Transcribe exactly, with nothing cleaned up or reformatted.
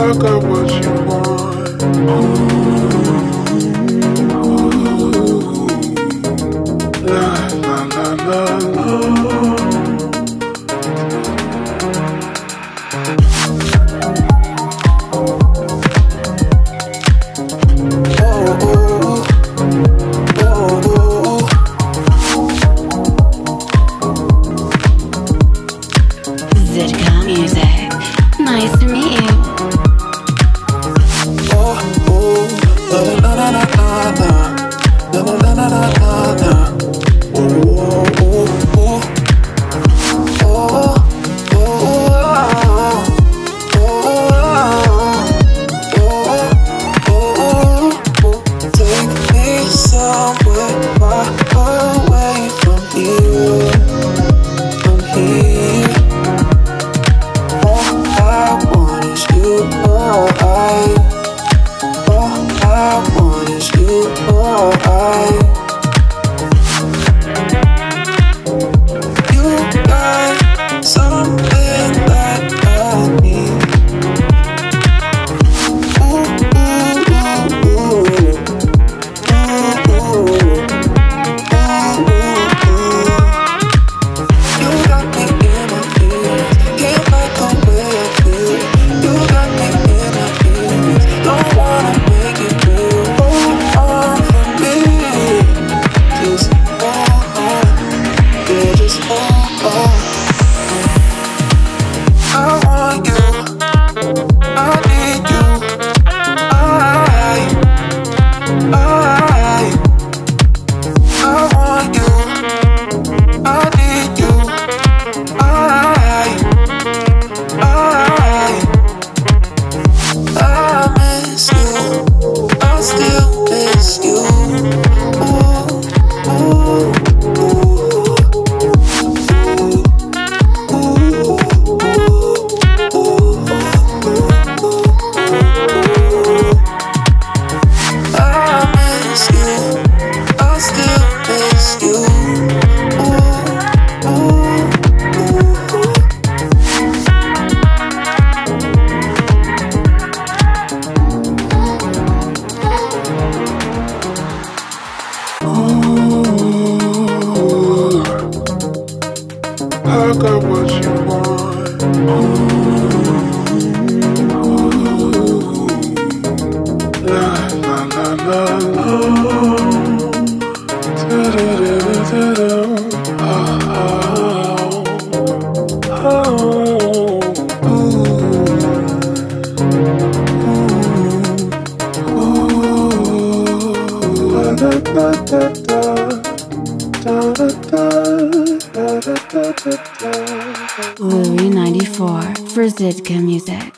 got what you want. La la la la la. Zydka music. Nice to meet you. Oh, oh, la la la la la la la la la la la la. Oh, oh, oh, oh, oh, oh, oh. Take me somewhere far away from here, from here. All I want is you, oh I. All I want is you, oh I. You got something that I need. Ooh, ooh, ooh, ooh. Ooh, ooh, ooh, ooh. You got me in my feelings, can't fight the way I feel. You got me in my feelings, don't wanna make it real. Hold on for me, just hold on, yeah, just hold on. I want you, I need you, I, I, I want you, I need you, I, I, I miss you, I still miss you. Ooh, ooh, ooh, ooh, ooh, I miss you, I still miss you. Ooh, ooh, ooh. I got what you want. La la la la la. Da da da da da. Oh, oh, oh, ooh, da da da da. Da da da da da da da. Louis ninety-four for Zydka music.